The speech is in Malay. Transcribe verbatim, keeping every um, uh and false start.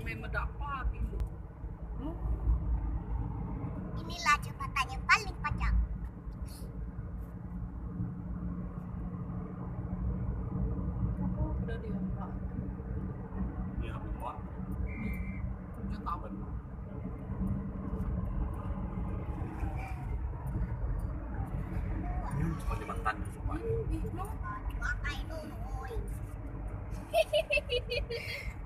memang dapat itu. Hmm? Inilah jembatan yang paling panjang. Apa udah diangkat? Dia buat. Punya tahun. Hmm, cuma jembatan cuma. Ih, no. Pakai dulu.